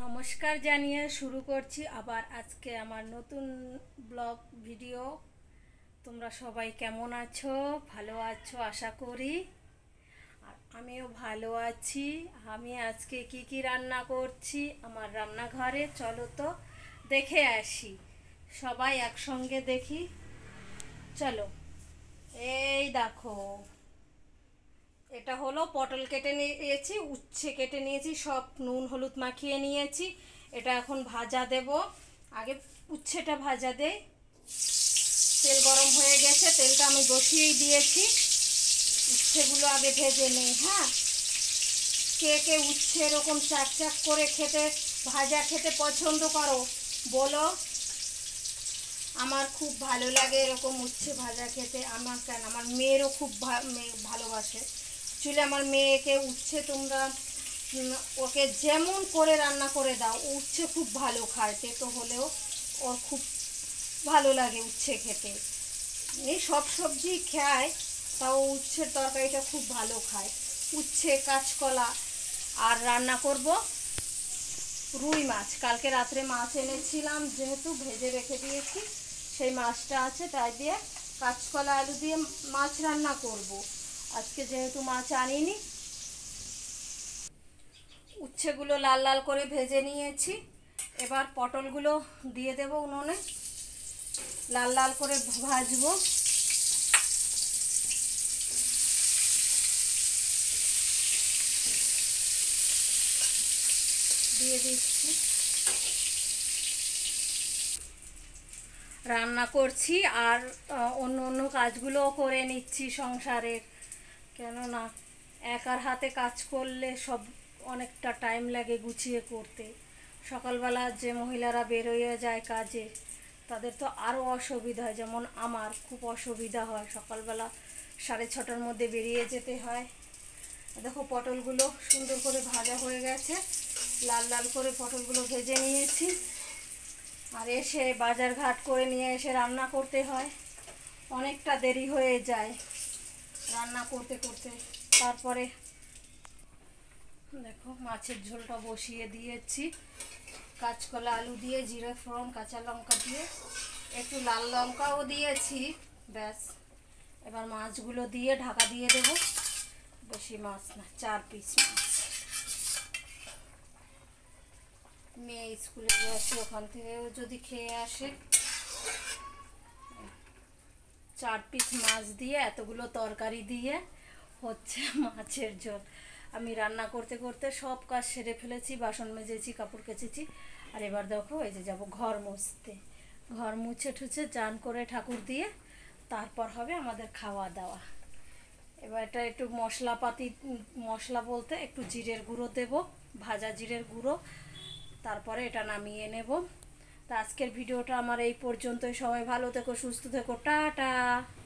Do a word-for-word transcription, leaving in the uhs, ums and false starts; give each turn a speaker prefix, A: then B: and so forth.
A: নমস্কার জানিয়ে শুরু করছি আবার আজকে আমার নতুন ব্লগ ভিডিও। তোমরা সবাই কেমন আছো? ভালো আছো আশা করি। আর আমিও ভালো আছি। আমি আজকে কি কি রান্না করছি আমার রান্নাঘরে, চলো তো দেখে আসি। সবাই একসঙ্গে দেখি, চলো। এই দেখো, এটা হলো পটল কেটে নিয়েছি, উচ্ছে কেটে নিয়েছি, সব নুন হলুদ মাখিয়ে নিয়েছি। এটা এখন ভাজা দেব। আগে উচ্ছেটা ভাজা দেই। তেল গরম হয়ে গেছে, তেলটা আমি বসিয়েই দিয়েছি। উচ্ছেগুলো আগে ভেজে নেই। হ্যাঁ, কে কে উচ্ছে এরকম চাক চাক করে খেতে, ভাজা খেতে পছন্দ করো বলো। আমার খুব ভালো লাগে এরকম উচ্ছে ভাজা খেতে। আমার কেন, আমার মেয়েরও খুব ভালোবাসে। অ্যাকচুয়ালি আমার মেয়েকে উচ্ছে তোমরা ওকে যেমন করে রান্না করে দাও, উচ্ছে খুব ভালো খায়। তেতো হলেও ওর খুব ভালো লাগে উচ্ছে খেতে। এই সব সবজি খায়, তাও উচ্ছের তরকারিটা খুব ভালো খায়। উচ্ছে, কাঁচকলা। আর রান্না করব রুই মাছ। কালকে রাত্রে মাছ এনেছিলাম, যেহেতু ভেজে রেখে দিয়েছি, সেই মাছটা আছে, তাই দিয়ে কাঁচকলা আলু দিয়ে মাছ রান্না করব আজকে, যেহেতু মাছ আনিনি। উচ্ছেগুলো লাল লাল করে ভেজে নিয়েছি। এবার পটলগুলো দিয়ে দেব উনুনে, লাল লাল করে ভাজবো। দিয়ে দিচ্ছি। রান্না করছি আর অন্য অন্য কাজগুলোও করে নিচ্ছি সংসারের। কেননা একার হাতে কাজ করলে সব অনেকটা টাইম লাগে গুছিয়ে করতে। সকালবেলা যে মহিলারা বেরোয় যায় কাজে, তাদের তো আরও অসুবিধা হয়। যেমন আমার খুব অসুবিধা হয়, সকালবেলা সাড়ে ছটার মধ্যে বেরিয়ে যেতে হয়। দেখো পটলগুলো সুন্দর করে ভাজা হয়ে গেছে, লাল লাল করে পটলগুলো ভেজে নিয়েছি। আর এসে বাজার ঘাট করে নিয়ে এসে রান্না করতে হয়, অনেকটা দেরি হয়ে যায় রান্না করতে করতে। তারপরে দেখো মাছের ঝোলটা বসিয়ে দিয়েছি, কাঁচকলা আলু দিয়ে, জিরে ফোড়ন, কাঁচা লঙ্কা দিয়ে, একটু লাল লঙ্কাও দিয়েছি। ব্যাস, এবার মাছগুলো দিয়ে ঢাকা দিয়ে দেব। বেশি মাছ না, চার পিস মাছ। মেয়ে স্কুলে গেছে, ওখান থেকেও যদি খেয়ে আসে। চার পিস মাছ দিয়ে এতগুলো তরকারি দিয়ে হচ্ছে মাছের ঝোল। আমি রান্না করতে করতে সব কাজ সেরে ফেলেছি, বাসন মেজেছি, কাপড় কেচেছি। আর এবার দেখো এই যে যাবো ঘর মুছতে। ঘর মুছে ঠুছে চান করে ঠাকুর দিয়ে তারপর হবে আমাদের খাওয়া দাওয়া। এবার এটা একটু মশলাপাতি, মশলা বলতে একটু জিরের গুঁড়ো দেব, ভাজা জিরের গুঁড়ো। তারপরে এটা নামিয়ে নেব। তা আজকের ভিডিওটা আমার এই পর্যন্তই। সবাই ভালো থেকো, সুস্থ থেকো, টাটা।